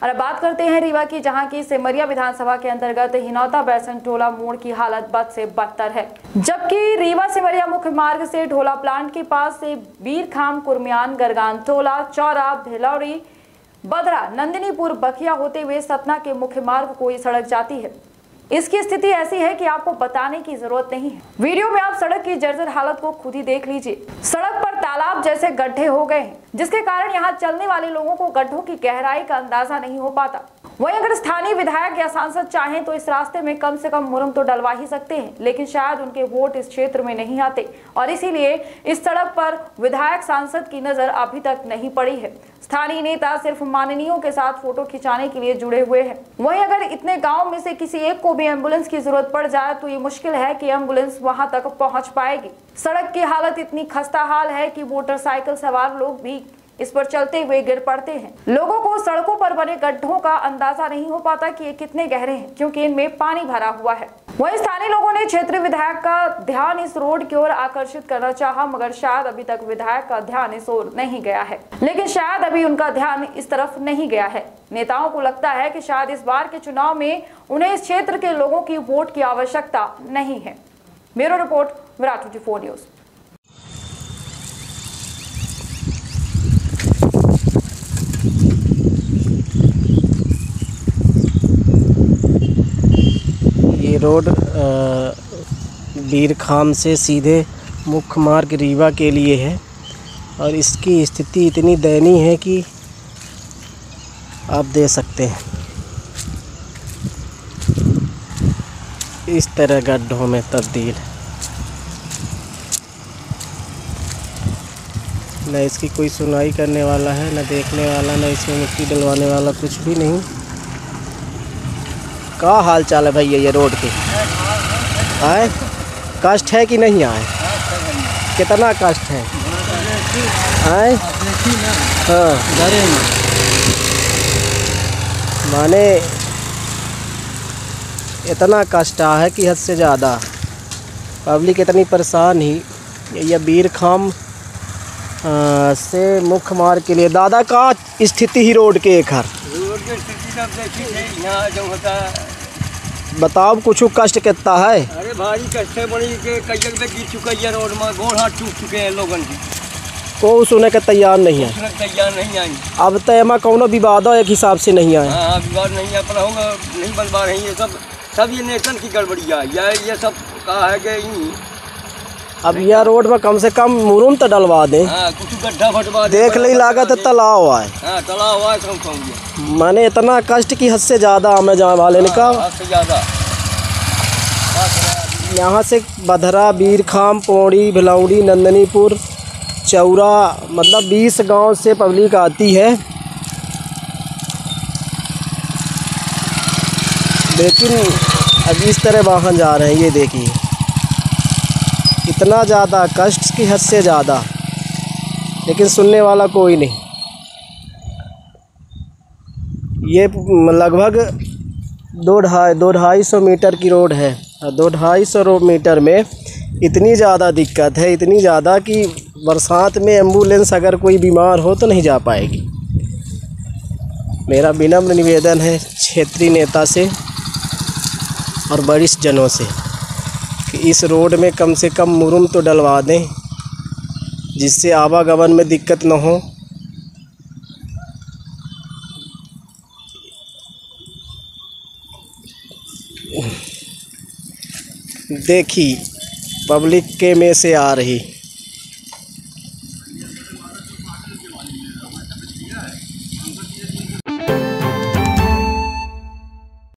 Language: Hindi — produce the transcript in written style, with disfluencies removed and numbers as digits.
और अब बात करते हैं रीवा की, जहां की सिमरिया विधानसभा के अंतर्गत हिनौता बैरसन टोला मोड़ की हालत बद से बदतर है। जबकि रीवा सिमरिया मुख्य मार्ग से ढोला प्लांट के पास से बीरखाम, कुर्मियान, गरगान टोला, चौरा, भिलौड़ी, बदरा, नंदिनीपुर, बखिया होते हुए सतना के मुख्य मार्ग को ये सड़क जाती है। इसकी स्थिति ऐसी है कि आपको बताने की जरूरत नहीं है। वीडियो में आप सड़क की जर्जर हालत को खुद ही देख लीजिए। सड़क पर तालाब जैसे गड्ढे हो गए हैं, जिसके कारण यहाँ चलने वाले लोगों को गड्ढों की गहराई का अंदाजा नहीं हो पाता। वहीं अगर स्थानीय विधायक या सांसद चाहें तो इस रास्ते में कम से कम मुरम तो डलवा ही सकते हैं, लेकिन शायद उनके वोट इस क्षेत्र में नहीं आते और इसीलिए इस सड़क पर विधायक सांसद की नजर अभी तक नहीं पड़ी है। स्थानीय नेता सिर्फ माननीयों के साथ फोटो खिंचाने के लिए जुड़े हुए हैं। वहीं अगर इतने गांव में से किसी एक को भी एम्बुलेंस की जरूरत पड़ जाए तो ये मुश्किल है कि एम्बुलेंस वहां तक पहुंच पाएगी। सड़क की हालत इतनी खस्ता हाल है कि मोटरसाइकिल सवार लोग भी इस पर चलते हुए गिर पड़ते हैं। लोगों को सड़कों पर बने गड्ढों का अंदाजा नहीं हो पाता कि ये कितने गहरे हैं, क्योंकि इनमें पानी भरा हुआ है। वहीं स्थानीय लोगों ने क्षेत्रीय विधायक का ध्यान इस रोड की ओर आकर्षित करना चाहा, मगर शायद अभी तक विधायक का ध्यान इस ओर नहीं गया है। लेकिन शायद अभी उनका ध्यान इस तरफ नहीं गया है। नेताओं को लगता है कि शायद इस बार के चुनाव में उन्हें इस क्षेत्र के लोगों की वोट की आवश्यकता नहीं है। Bureau report, Virat 24 news. ये रोड बीरखाम से सीधे मुख्य मार्ग रीवा के लिए है और इसकी स्थिति इतनी दयनीय है कि आप देख सकते हैं। इस तरह गड्ढों में तब्दील, न इसकी कोई सुनवाई करने वाला है, न देखने वाला, न इसमें मिट्टी डलवाने वाला, कुछ भी नहीं। क्या हाल चाल है भैया ये रोड के? आए कष्ट है कि नहीं आए? कितना कष्ट है? आए हाँ माने इतना कष्ट है कि हद से ज़्यादा। पब्लिक इतनी परेशान ही। ये बीरखाम से मुख्य मार्ग के लिए दादा का स्थिति ही रोड के एक हर यहाँ जो होता बताओ कुछ कष्ट कितना है? अरे भारी कष्ट है, बड़ी के कई जगह गिर चुका है रोड में, गोड़ हाथ टूट चुके हैं लोगन के। को सुने के तैयार नहीं है, तैयार नहीं आई। अब तो एमा कौनो विवाद एक हिसाब से नहीं आए। हाँ विवाद नहीं है, पर होगा नहीं बनवा रही है सब ये नेशन की गड़बड़िया है। ये सब कहा है कि अब यह रोड में कम से कम मुरुम तो डलवा दें। हाँ, कुछ गड्ढा फटवा देख ली लागत है तालाब है। हाँ तालाब है, कम मैंने इतना कष्ट की हद से ज़्यादा हमें जाने वाले ने कहा। हद से ज़्यादा यहाँ से बधरा, बीरखाम, पौड़ी, भिलौड़ी, नंदनीपुर, चौरा, मतलब 20 गांव से पब्लिक आती है, लेकिन अब इस तरह वाहन जा रहे हैं। ये देखिए इतना ज़्यादा कष्ट की हद से ज़्यादा, लेकिन सुनने वाला कोई नहीं। ये लगभग 200-250 मीटर की रोड है। 200-250 मीटर में इतनी ज़्यादा दिक्कत है, इतनी ज़्यादा कि बरसात में एम्बुलेंस अगर कोई बीमार हो तो नहीं जा पाएगी। मेरा विनम्र निवेदन है क्षेत्रीय नेता से और वरिष्ठ जनों से कि इस रोड में कम से कम मुरुम तो डलवा दें, जिससे आवागमन में दिक्कत न हो। देखी पब्लिक के में से आ रही